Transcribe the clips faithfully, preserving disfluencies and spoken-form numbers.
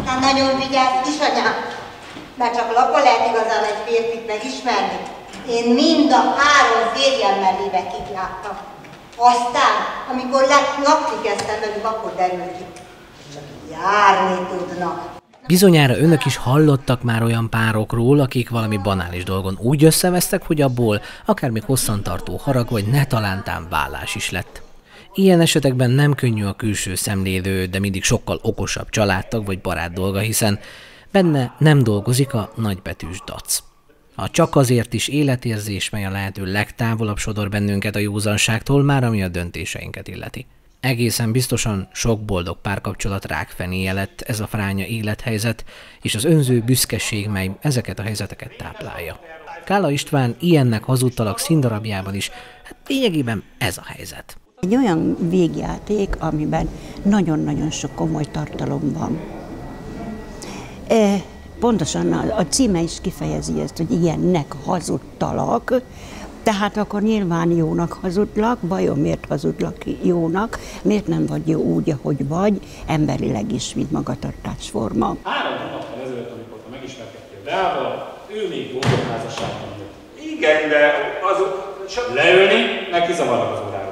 Hát nagyon vigyázz, kisanyám, mert csak lapon lehet igazán egy férfit megismerni. Én mind a három férjemmel évekig láttam. Aztán, amikor lakni kezdtem velük, akkor derült ki. Csak járni tudnak. Bizonyára önök is hallottak már olyan párokról, akik valami banális dolgon úgy összevesztek, hogy abból akár még hosszantartó harag vagy ne talántán vállás is lett. Ilyen esetekben nem könnyű a külső szemlélő, de mindig sokkal okosabb családtag vagy barát dolga, hiszen benne nem dolgozik a nagybetűs dac. A csak azért is életérzés, mely a lehető legtávolabb sodor bennünket a józanságtól, már ami a döntéseinket illeti. Egészen biztosan sok boldog párkapcsolat rákfenéje lett ez a fránya élethelyzet, és az önző büszkeség, mely ezeket a helyzeteket táplálja. Kála István ilyennek hazudtalak színdarabjában is, hát lényegében ez a helyzet. Egy olyan végjáték, amiben nagyon-nagyon sok komoly tartalom van. E, pontosan a, a címe is kifejezi ezt, hogy ilyennek hazudtalak, tehát akkor nyilván jónak hazudlak, vajon miért hazudlak jónak, miért nem vagy jó úgy, ahogy vagy, emberileg is, mint magatartásforma. Három hónappal ezelőtt, amikor te megismerkedtél Beával, ő még gondokházasságban jött. Igen, de azok... Leülni, meg kizavarnak az óráról.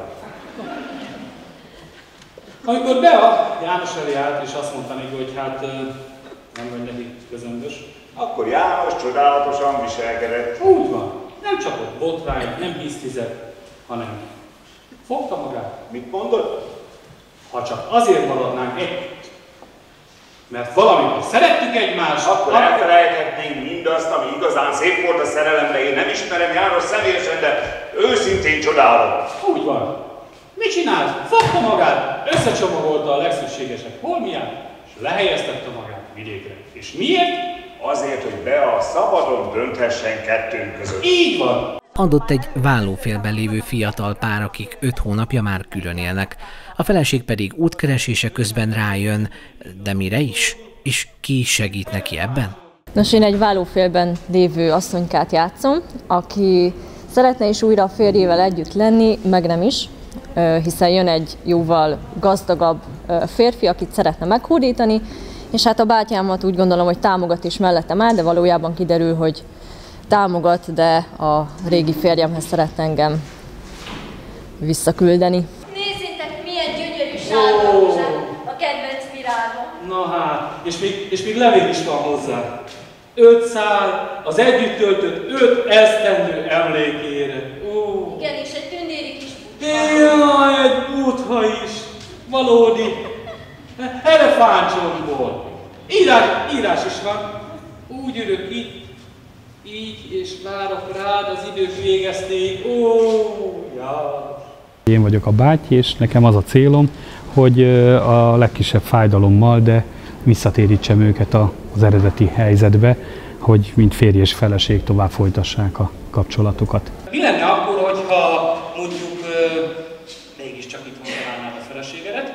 Amikor Bea János elé állt, és azt mondta neki, hogy hát nem vagy neki közömbös. Akkor János csodálatosan viselkedett. Úgy van. Nem csak ott botrány, nem bíztizet, hanem fogta magát. Mit mondod? Ha csak azért maradnánk együtt, mert valamikor szerettük egymást, akkor akkor elfelejthetnénk mindazt, ami igazán szép volt a szerelemben. Én nem ismerem János személyesen, de őszintén csodálom. Úgy van. Mit csinált? Fogta magát, összecsomagolta a legszükségesebb holmiát, és lehelyeztette magát vidékre. És miért? Azért, hogy Bea szabadon dönthessen kettőnk között. Így van! Adott egy vállófélben lévő fiatal pár, akik öt hónapja már külön élnek. A feleség pedig útkeresése közben rájön, de mire is? És ki segít neki ebben? Nos, én egy vállófélben lévő asszonykát játszom, aki szeretne is újra a férjével együtt lenni, meg nem is, hiszen jön egy jóval gazdagabb férfi, akit szeretne meghódítani, és hát a bátyámat úgy gondolom, hogy támogat is mellettem áll, de valójában kiderül, hogy támogat, de a régi férjemhez szeretne engem visszaküldeni. Nézzétek, milyen gyönyörű sárga a kedvenc virágom. Na hát, és még, és még levél is van hozzá. Öt szál az együtt töltött öt esztendő emlékére. Ó. Igen, és egy tündéri kis butha. Jaj, egy butha is. Valódi. Elefántcsontból. Írás, írás is van. Úgy ülök itt, így, és várok rád, az idők végezték. Ó, ja. Én vagyok a báty, és nekem az a célom, hogy a legkisebb fájdalommal, de visszatérítsem őket az eredeti helyzetbe, hogy mint férj és feleség tovább folytassák a kapcsolatukat. Mi lenne akkor, hogyha mondjuk mégiscsak itt találnád a feleségedet?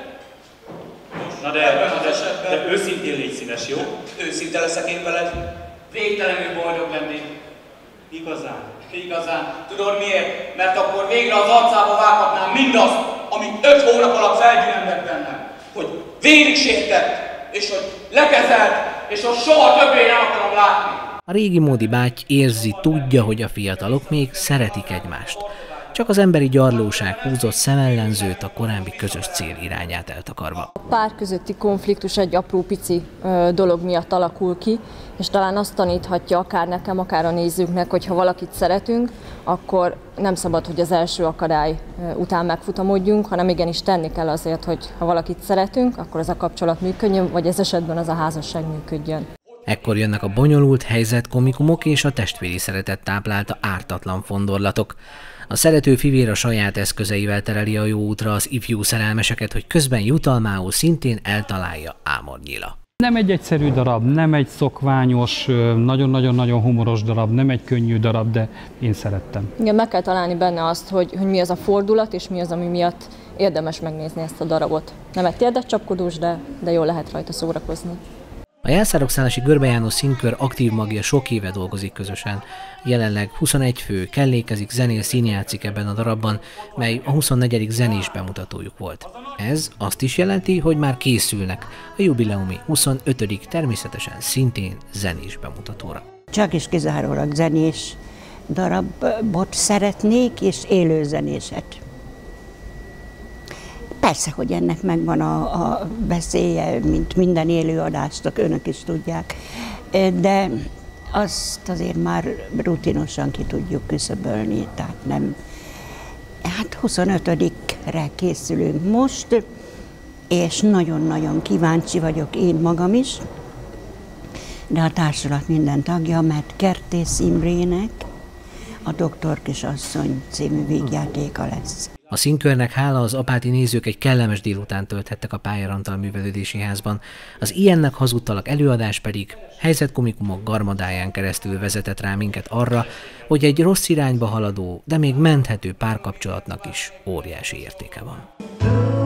Na de, na de, de őszintén légy szíves, jó? Őszinte leszek én veled. Végtelenül boldog lennék. Igazán. Igazán. Tudod miért? Mert akkor végre az arcába vághatnám mindazt, amit öt hónap alatt felgyűlömlett bennem. Hogy vérig sértett, és hogy lekezelt, és hogy soha többé nem akarom látni. A régi módi báty érzi, tudja, hogy a fiatalok még szeretik egymást. Csak az emberi gyarlóság húzott szemellenzőt a korábbi közös cél irányát eltakarva. A pár közötti konfliktus egy apró pici ö, dolog miatt alakul ki, és talán azt taníthatja akár nekem, akár a nézőknek, hogy ha valakit szeretünk, akkor nem szabad, hogy az első akadály után megfutamodjunk, hanem igenis tenni kell azért, hogy ha valakit szeretünk, akkor az a kapcsolat működjön, vagy ez esetben az a házasság működjön. Ekkor jönnek a bonyolult helyzetkomikumok és a testvéri szeretet táplálta ártatlan fondorlatok. A szerető fivér a saját eszközeivel tereli a jó útra az ifjú szerelmeseket, hogy közben jutalmául szintén eltalálja Ámornyila. Nem egy egyszerű darab, nem egy szokványos, nagyon-nagyon-nagyon humoros darab, nem egy könnyű darab, de én szerettem. Igen, meg kell találni benne azt, hogy, hogy mi az a fordulat, és mi az, ami miatt érdemes megnézni ezt a darabot. Nem egy térdescsapkodós, de, de jól lehet rajta szórakozni. A Jászárok-Szálasi Görbe János Színkör aktív magja sok éve dolgozik közösen. Jelenleg huszonegy fő kellékezik, zenél, színjátszik ebben a darabban, mely a huszonnegyedik zenés bemutatójuk volt. Ez azt is jelenti, hogy már készülnek a jubileumi huszonötödik természetesen szintén zenés bemutatóra. Csak is kizárólag zenés darabot szeretnék, és élő zenéset. Persze, hogy ennek megvan a, a veszélye, mint minden élőadásnak, önök is tudják, de azt azért már rutinosan ki tudjuk küszöbölni, tehát nem. Hát huszonötödikre készülünk most, és nagyon-nagyon kíváncsi vagyok én magam is, de a társulat minden tagja, mert Kertész Imrének a Doktor Kisasszony című vígjátéka lesz. A színkörnek hála az apáti nézők egy kellemes délután tölthettek a Pályer Antal Művelődési Házban, az ilyennek hazudtalak előadás pedig helyzetkomikumok garmadáján keresztül vezetett rá minket arra, hogy egy rossz irányba haladó, de még menthető párkapcsolatnak is óriási értéke van.